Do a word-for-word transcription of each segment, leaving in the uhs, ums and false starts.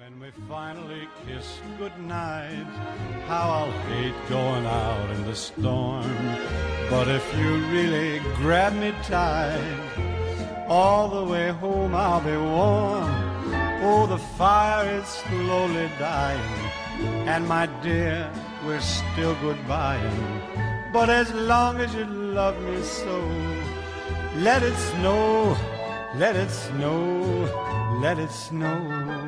When we finally kiss goodnight, how I'll hate going out in the storm. But if you really grab me tight, all the way home I'll be warm. Oh, the fire is slowly dying, and my dear, we're still goodbying. But as long as you love me so, let it snow, let it snow, let it snow.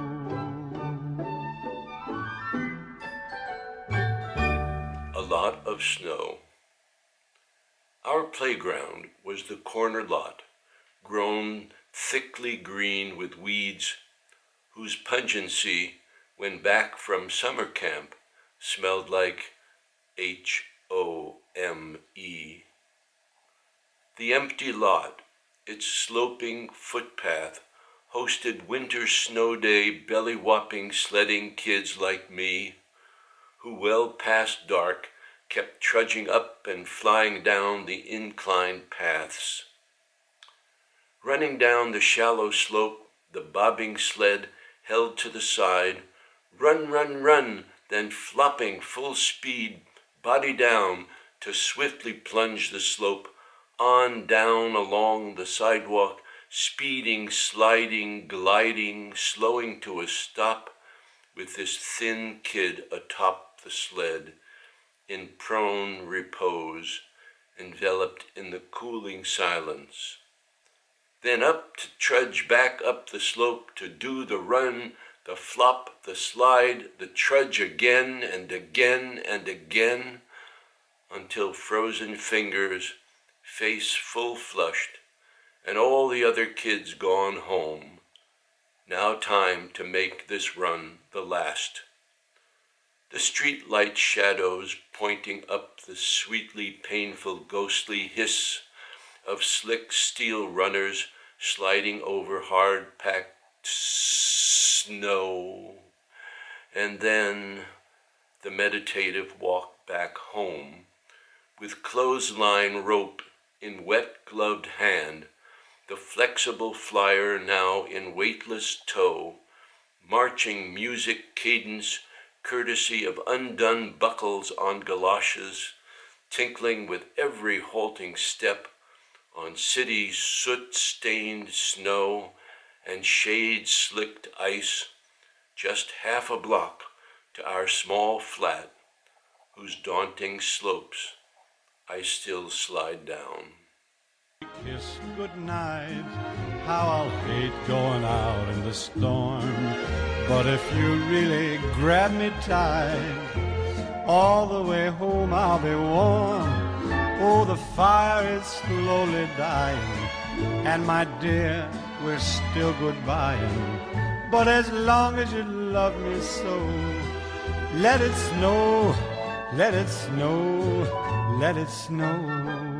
A lot of snow. Our playground was the corner lot, grown thickly green with weeds, whose pungency, when back from summer camp, smelled like H O M E. The empty lot, its sloping footpath, hosted winter snow day belly-whopping sledding kids like me, who well past dark kept trudging up and flying down the inclined paths. Running down the shallow slope, the bobbing sled held to the side, run, run, run, then flopping full speed, body down, to swiftly plunge the slope, on down along the sidewalk, speeding, sliding, gliding, slowing to a stop, with this thin kid atop the sled, in prone repose, enveloped in the cooling silence. Then up to trudge back up the slope to do the run, the flop, the slide, the trudge again and again and again, until frozen fingers, face full flushed, and all the other kids gone home. Now time to make this run the last. The street light shadows pointing up the sweetly painful ghostly hiss of slick steel runners sliding over hard-packed snow, and then the meditative walk back home, with clothesline rope in wet-gloved hand, the flexible flyer now in weightless tow, marching music cadence courtesy of undone buckles on galoshes, tinkling with every halting step on city soot-stained snow and shade-slicked ice, just half a block to our small flat, whose daunting slopes I still slide down. Kiss goodnight, how I'll hate going out in the storm. But if you really grab me tight, all the way home I'll be warm. Oh, the fire is slowly dying, and my dear, we're still goodbying. But as long as you love me so, let it snow, let it snow, let it snow.